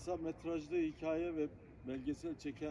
kısa metrajlı hikaye ve belgesel çeken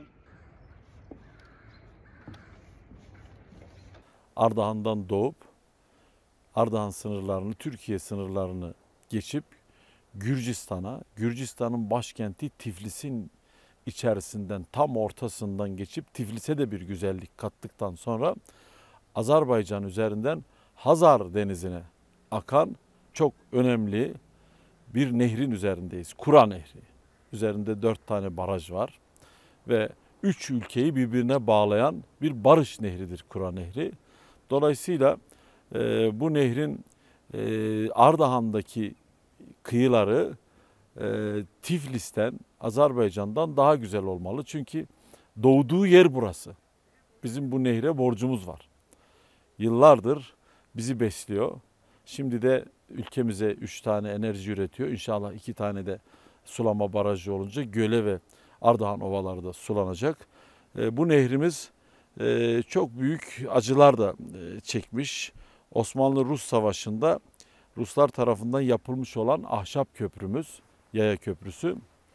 Ardahan'dan doğup Ardahan sınırlarını, Türkiye sınırlarını geçip Gürcistan'a, Gürcistan'ın başkenti Tiflis'in içerisinden tam ortasından geçip Tiflis'e de bir güzellik kattıktan sonra Azerbaycan üzerinden Hazar Denizi'ne akan çok önemli bir nehrin üzerindeyiz. Kura Nehri. Üzerinde 4 tane baraj var ve 3 ülkeyi birbirine bağlayan bir barış nehridir Kura Nehri. Dolayısıyla bu nehrin Ardahan'daki kıyıları Tiflis'ten, Azerbaycan'dan daha güzel olmalı. Çünkü doğduğu yer burası. Bizim bu nehre borcumuz var. Yıllardır bizi besliyor. Şimdi de ülkemize 3 tane enerji üretiyor. İnşallah 2 tane de sulama barajı olunca Göle ve Ardahan ovaları da sulanacak. Bu nehrimiz çok büyük acılar da çekmiş. Osmanlı-Rus Savaşı'nda Ruslar tarafından yapılmış olan ahşap köprümüz, Yaya Köprüsü,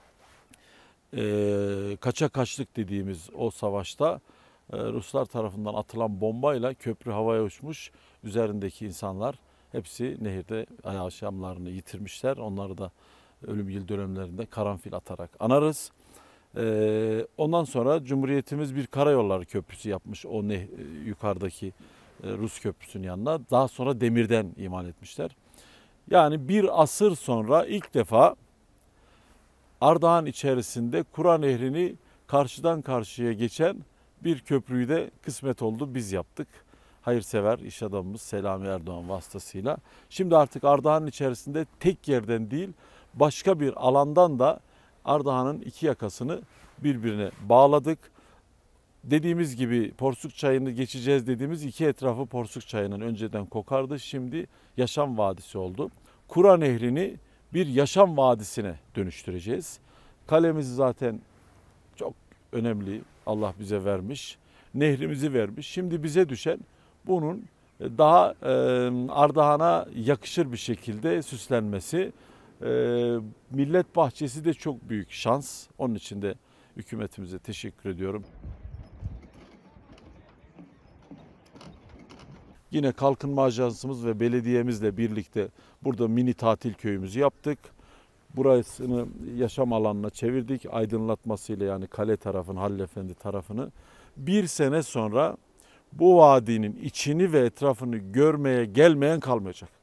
kaça kaçlık dediğimiz o savaşta Ruslar tarafından atılan bombayla köprü havaya uçmuş. Üzerindeki insanlar hepsi nehirde yaşamlarını yitirmişler. Onları da ölüm yıl dönümlerinde karanfil atarak anarız. Ondan sonra Cumhuriyetimiz bir karayolları köprüsü yapmış o yukarıdaki Rus köprüsünün yanına. Daha sonra demirden imal etmişler. Yani bir asır sonra ilk defa Ardahan içerisinde Kura Nehri'ni karşıdan karşıya geçen bir köprüyü de kısmet oldu. Biz yaptık. Hayırsever iş adamımız Selami Erdoğan vasıtasıyla. Şimdi artık Ardahan'ın içerisinde tek yerden değil başka bir alandan da Ardahan'ın iki yakasını birbirine bağladık. Dediğimiz gibi Porsuk Çayı'nı geçeceğiz dediğimiz iki etrafı Porsuk Çayı'nın önceden kokardı. Şimdi yaşam vadisi oldu. Kura Nehri'ni bir yaşam vadisine dönüştüreceğiz. Kalemiz zaten çok önemli. Allah bize vermiş. Nehrimizi vermiş. Şimdi bize düşen bunun daha Ardahan'a yakışır bir şekilde süslenmesi. Millet Bahçesi de çok büyük şans. Onun için de hükümetimize teşekkür ediyorum. Yine Kalkınma Ajansımız ve belediyemizle birlikte burada mini tatil köyümüzü yaptık. Burasını yaşam alanına çevirdik. Aydınlatmasıyla yani kale tarafını, Halil Efendi tarafını. Bir sene sonra bu vadinin içini ve etrafını görmeye gelmeyen kalmayacak.